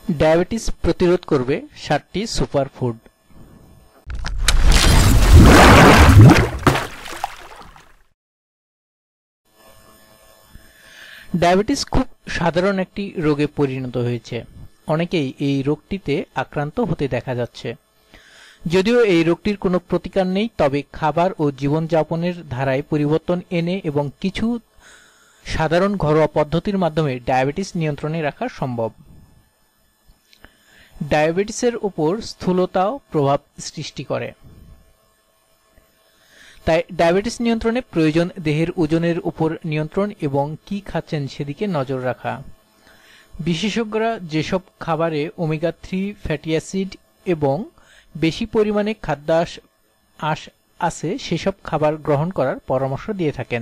Diabetes প্রতিরোধ করবে 7টি superfood. Diabetes খুব সাধারণ একটি রোগে পরিণত হয়েছে। অনেকেই এই রোগটিতে আক্রান্ত হতে দেখা যাচ্ছে। যদিও এই রোগটির কোনো প্রতিকার নেই, তবে খাবার ও জীবনযাপনের ধারায় পরিবর্তন এনে এবং কিছু সাধারণ ঘরোয়া পদ্ধতির মাধ্যমে ডায়াবেটিস নিয়ন্ত্রণে রাখা সম্ভব। ডায়াবেটিসের উপর স্থূলতাও প্রভাব সৃষ্টি করে। তাই ডায়াবেটিস নিয়ন্ত্রণে প্রয়োজন দেহের ওজনের উপর নিয়ন্ত্রণ এবং কি খাচ্ছেন সেদিকে নজর রাখা। বিশেষজ্ঞরা যেসব খাবারে ওমেগা 3 ফ্যাটি অ্যাসিড এবং বেশি পরিমাণে খাদ্যাঁশ আছে সেসব খাবার গ্রহণ করার পরামর্শ দিয়ে থাকেন।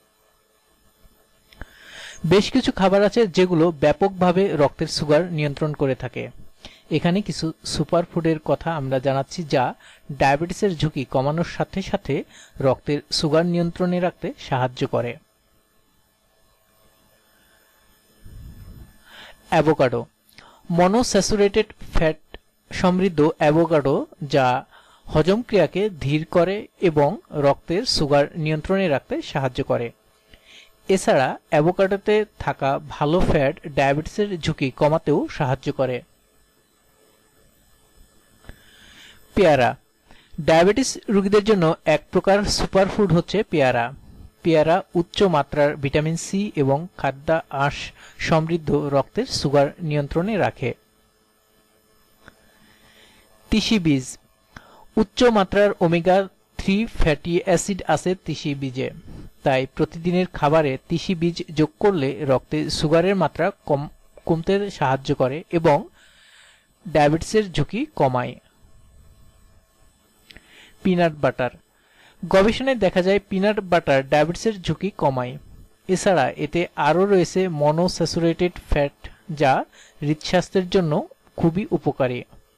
বেশ কিছু খাবার আছে যেগুলো ব্যাপকভাবে রক্তের সুগার নিয়ন্ত্রণ করে থাকে। এখানে কিছু সুপারফুডের কথা আমরা জানাচ্ছি যা ডায়াবেটিসের ঝুঁকি কমানোর সাথে সাথে রক্তের সুগার নিয়ন্ত্রণে রাখতে সাহায্য করে। অ্যাভোকাডো। মনোস্যাচুরেটেড ফ্যাট সমৃদ্ধ অ্যাভোকাডো যা হজম ক্রিয়াকে ধীর করে এবং রক্তের সুগার নিয়ন্ত্রণে রাখতে সাহায্য করে। এছাড়া অ্যাভোকাডোতে থাকা ভালো ফ্যাট ডায়াবেটিসের ঝুঁকি কমাতেও সাহায্য করে। পেয়ারা। ডায়াবেটিস রোগীদের জন্য এক প্রকার সুপারফুড হচ্ছে পেয়ারা। পেয়ারা উচ্চ মাত্রার ভিটামিন সি এবং খাদ্যাঁশ সমৃদ্ধ রক্তের সুগার নিয়ন্ত্রণে রাখে। তিসি বীজ। উচ্চ মাত্রার ওমেগা 3 ফ্যাটি অ্যাসিড আছে তিসি বীজে, তাই প্রতিদিনের খাবারে তিসি বীজ যোগ করলে রক্তে সুগারের মাত্রা কমতে সাহায্য করে এবং ডায়াবেটিসের ঝুঁকি কমায়। Peanut butter. গবেষণায় দেখা যায় পিনাট বাটার ডায়াবেটিসের ঝুঁকি কমায়। এছাড়া এতে আরও রয়েছে মনোস্যাচুরেটেড ফ্যাট যা হৃদস্বাস্থ্যের জন্য খুবই উপকারী।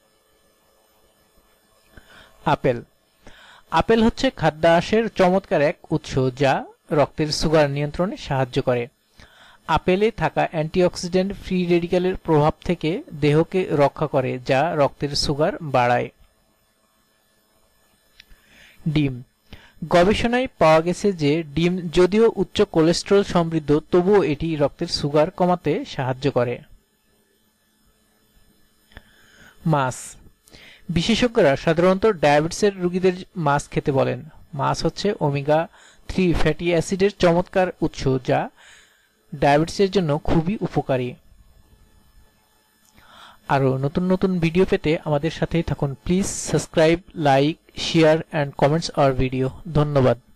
আপেল। আপেল হচ্ছে খাদ্যাঁশের চমৎকার এক উৎস যা রক্তের সুগার নিয়ন্ত্রণে সাহায্য করে। আপেলে থাকা অ্যান্টিঅক্সিডেন্ট ফ্রি রেডিক্যালের প্রভাব থেকে দেহকে রক্ষা করে যা রক্তের সুগার বাড়ায়। ডিম। গবেষণায় পাওয়া গেছে যে ডিম যদিও উচ্চ কোলেস্টেরল সমৃদ্ধ তবুও এটি রক্তের সুগার কমাতে সাহায্য করে। মাছ। বিশেষজ্ঞরা সাধারণত ডায়াবেটিসের রোগীদের মাছ খেতে বলেন। মাছ হচ্ছে ওমেগা 3 ফ্যাটি অ্যাসিডের চমৎকার উৎস যা ডায়াবেটিসের জন্য খুবই উপকারী। আরও নতুন নতুন ভিডিও পেতে আমাদের সাথেই থাকুন। Please subscribe, like, share and comments our video. ধন্যবাদ।